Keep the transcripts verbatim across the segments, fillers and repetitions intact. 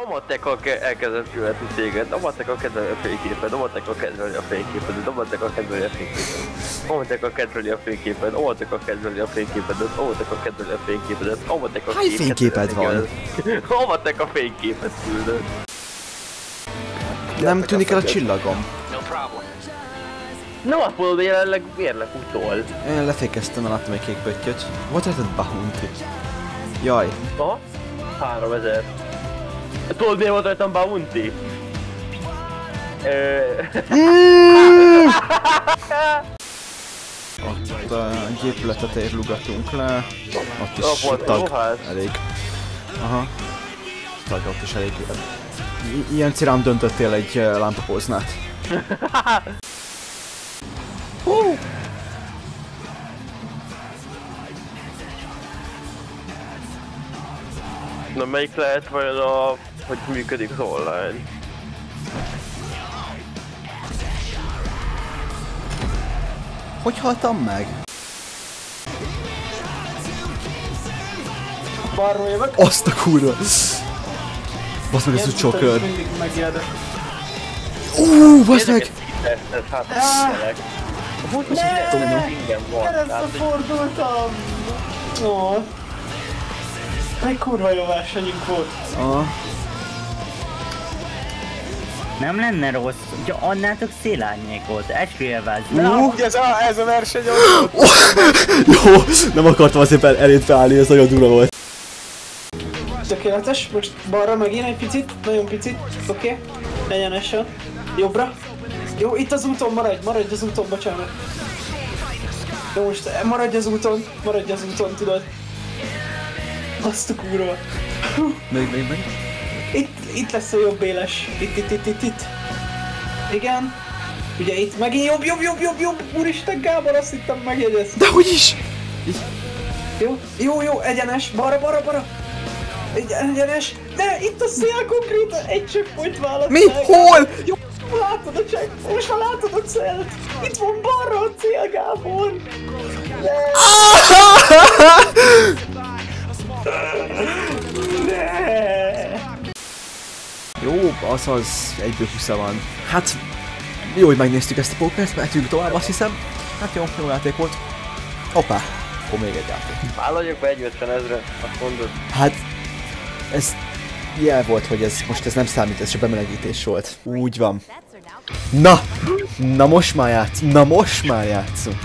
Nomatekkal elkezdett követni téged, Nomatekkal kedveli a fényképed, Nomatekkal kedveli a fényképed, Nomatekkal kedveli a fényképed, Nomatekkal kedveli a fényképed, Nomatekkal kedveli a fényképedet, Nomatekkal kedveli a fényképedet, Nomatekkal hány fényképed van? Nomatekkal fényképet küldött. Nem tűnik el a csillagom. Nem azt mondod, hogy jelenleg mérlek utol. Én lefékeztem, mert láttam egy kék pöttyöt. Volt rajtad bounty. Jaj. Aha. háromezer. Tudod miért volt rajtam bounty? Mm. Ott a gépület tetejét lugatunk le. Ott is volt tag. hát. Elég. Aha. Tag ott is elég. I ilyen cirán döntöttél egy uh, lámpapóznát. uh. Na melyik lehet vajon a... hogy működik az online? Hogy haltam meg? Balról jövök. Azt a kurva! Basz meg ez a csokör! Uuuuh, basz meg! Ez hát tényleg. Hogy most ingyen van? Keresztbe fordultam! Ó. Egy kurva jó versenyünk volt. Aha. Nem lenne rossz, hogyha adnátok szélárnyékot, esküjelváz. Uh. Ez a, ez a verseny oh. Jó, nem akartam azért eléd felállni, ez nagyon durva volt. Tökéletes, most balra megint egy picit, nagyon picit, oké? Okay. Egyenesen. Jobbra. Jó, itt az úton, maradj, maradj az úton, bocsánat. Jó, most maradj az úton, maradj az úton, tudod. Azt a kurva. Még, még, még. Itt, itt lesz a jobb éles. Itt, itt, itt, itt, itt. Igen. Ugye itt megint jobb, jobb, jobb, jobb, jobb. Úristen Gábor, azt hittem megjegyez. De hogy is? Jó, jó, jó, egyenes, balra, balra, balra. Egy, egyenes. Ne, itt a szél konkrétan, egy checkpoint választ. Mi? Hol? Jó, látod a checkpoint, most már látod a célt. Itt van balra a cél, Gábor. Ne. Ne. Jó, az az egyből húsz van. Hát, jó, hogy megnéztük ezt a pókert, mehetünk tovább, azt hiszem. Hát jó, jó játék volt. Hoppá, akkor még egy játék. Vállaljuk be egy ötvenezre, azt mondod. Hát, ez jel volt, hogy ez most ez nem számít, ez csak bemelegítés volt. Úgy van. Na! Na most már játszunk, na most már játszunk.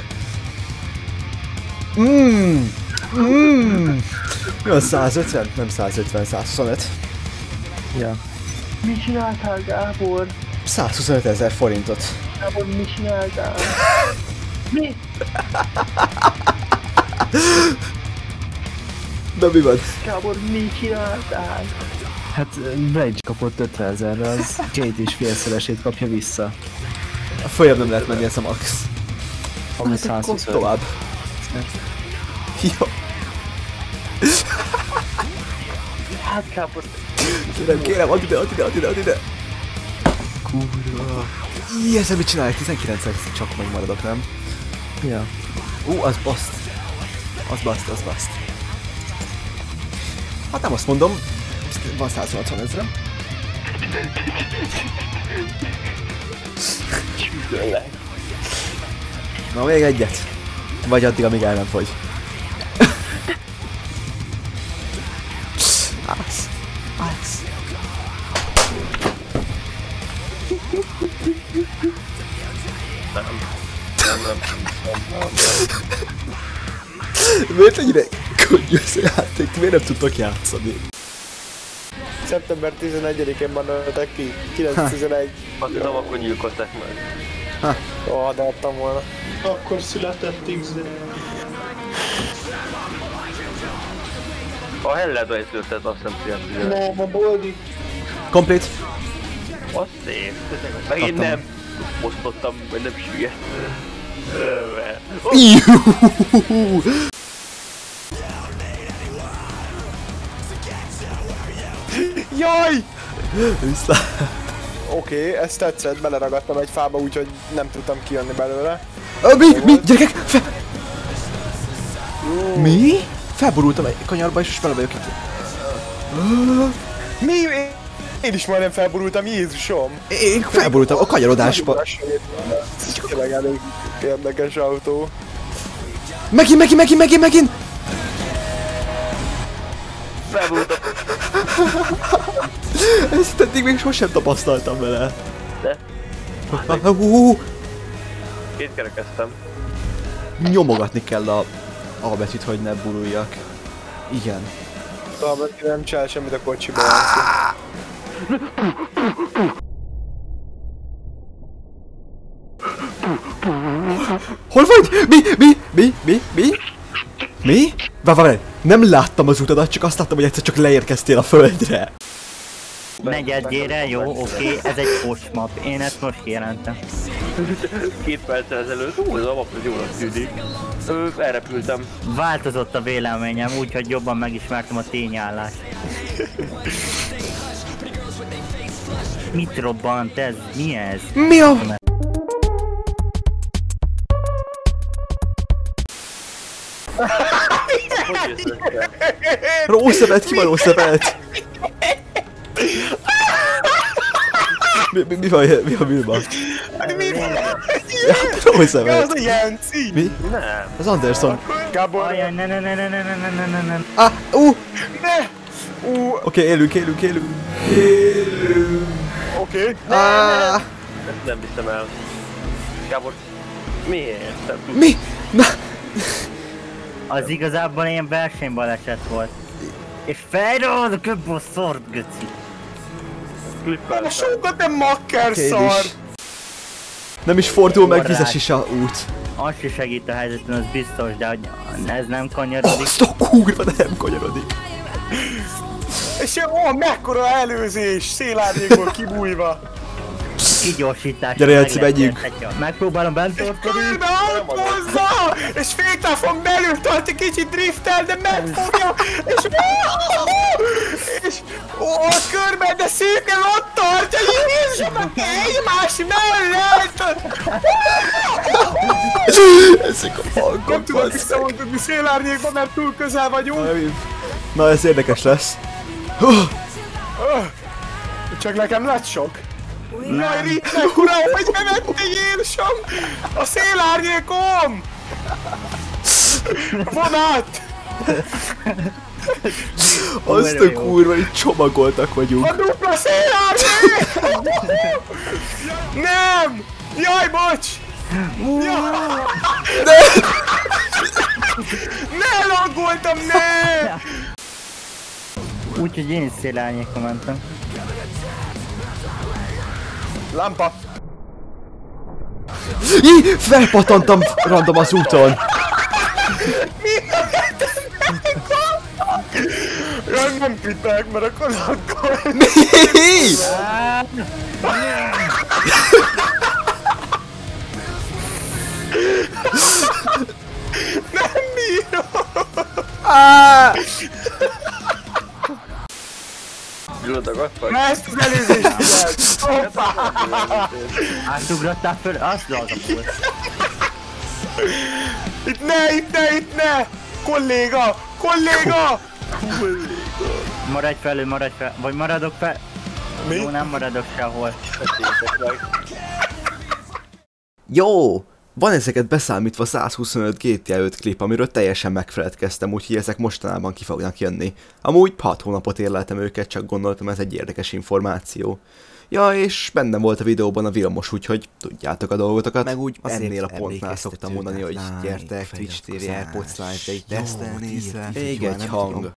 Mmm! Mmm! Mi a százötven? Nem százötven, százhuszonöt. Ja. Mit csináltál, Gábor? százhuszonöt ezer forintot. Gábor, mit csináltál? Mi? Na mi van? Gábor, mit csináltál? Hát Rage kapott ötven ezerre, az két és félszeresét kapja vissza. A följebb nem lehet menni, ez a max. Ami Hát száz akkor huszonöt. tovább. Jó. Hát, Gábor... Kérem, kérem, add ide, add ide, add ide, add ide. Kurva. Ijj, ezzel mit csinálják? tizenkilencen csak megmaradok, nem? Ja. Ú, uh, az baszt. Az baszt, az baszt. Hát nem azt mondom. Van száznyolcvan ezre. Na még egyet. Vagy addig, amíg el nem fogy. Állsz. Állsz. Nem. Nem, nem, nem. Miért ennyire könnyű ez a játék? Miért nem tudtok játszani? Szeptember tizenegyedikén banoltak ki, kilenc tizenegy. Azt hiszem, akkor gyilkozták meg. Ha. Ó, de adtam volna. Akkor született X D. A Helledbe született, azt hiszem, tizentizenegy. Nem, a Boldi. Complete. Az szép. Megint Adtam. nem osztottam, vagy nem süllyedt. Juhuhuhu. Jaj! Vissza. Oké, okay, ezt tetszett, beleragadtam egy fába, úgyhogy nem tudtam kijönni belőle. Ö, mi? Mi? Gyerekek? Fe... Mi? Felborultam egy kanyarba és most bele vagyok itt. Mi? Én is majdnem felborultam, Jézusom! Én felborultam a kanyarodásba. Tényleg elég érdekes autó. Megint, megint, megint, megint, megint! Felborultam. Ezt eddig még sosem tapasztaltam vele. De? Uh, Két kerekeztem. nyomogatni kell a A betűt, hogy ne buruljak. Igen. Talán nem csinál semmit a kocsiban. Hol vagy? Mi? Mi? Mi? Mi? Mi? Mi? Várj, várj, nem láttam az utadat, csak azt láttam, hogy egyszer csak leérkeztél a földre. Negyedjére, jó, oké, ez egy postmap. Én ezt most kijelentem. Két perccel ezelőtt, ú, az a map az jónak tűnik. Ö, elrepültem. Változott a véleményem, úgyhogy jobban megismertem a tényállást. Mit robbant ez? Mi ez? Mi a... Hogy jössz össze? Rószevet, ki van Rószevet? Mi, mi, mi van, mi van Vilma? Mi van? Ja, Rószevet. Az a Jenci! Mi? Nem. Az Anderson. Gábor! Ajaj, ne ne ne ne ne ne ne ne ne ne. Ah, uh! Ne! Ú, Oké, okay, élünk, élünk, élünk. Élünk. oké. Ah, Ezt nem viszem el. Gábor, miért? Nem tudsz. mi? Na, Az igazából ilyen versenybaleset volt. És fejrőd a köbből szort, göci. A Klippeltem. sokat nem makker Oké, szar! is. Nem is fordul meg, Forrás. vizes is a út. Az se segít a helyzeten, az biztos, de hogy ez nem kanyarodik. Azt a kurva, nem kanyarodik. És ó, mekkora előzés! Szélárnyékból kibújva! Kigyorsítás. Gyere, Jelci, menjünk. Megpróbálom bent tartani. Körbe autózza! És féktávon belül tart egy kicsit driftel, de megfogja! És... És... Ó, a körbe, de szépen ott tartja! Jézusom, egymás mellett! Ezek a Nem falkok, tudok basszeg. visszamondani szélárnyékba, mert túl közel vagyunk. Na, ez érdekes lesz. Csak nekem lett sok. Jaj, Rittnek, uram, hogy bevettél, Jézusom! A szélárnyékom! Vonat! Azt a kurva, itt csomagoltak vagyunk. A dupla szélárnyék! Nem! Jaj, bocs! Jaj! Ne laggoltam, ne! Úgyhogy én is szélárnyékra mentem. Lámpa! Ih, felpatantam random az úton. Jaj, nem klippelek, mert akkor laggol. Mi? Nem bírom! Ah! Gyulladag azt vagy? Ezt az előzést figyeld! Hoppá! Átugrottál föl? Azt dolgom volt. Itt ne, itt ne, itt ne! Kolléga! Kolléga! Maradj felül, maradj fel. Vagy maradok fel? Mi? Jó, nem maradok sehol. Jó! Van ezeket beszámítva száz huszonöt gé té á öt klip, amiről teljesen megfeledkeztem, úgyhogy ezek mostanában ki fognak jönni. Amúgy hat hónapot érleltem őket, csak gondoltam, ez egy érdekes információ. Ja, és bennem volt a videóban a Vilmos, úgyhogy tudjátok a dolgotokat. Meg úgy ennél a pontnál szoktam mondani, hogy gyertek, Twitch té vé, AirPods Live, de itt tesztelnézve. Még egy hang.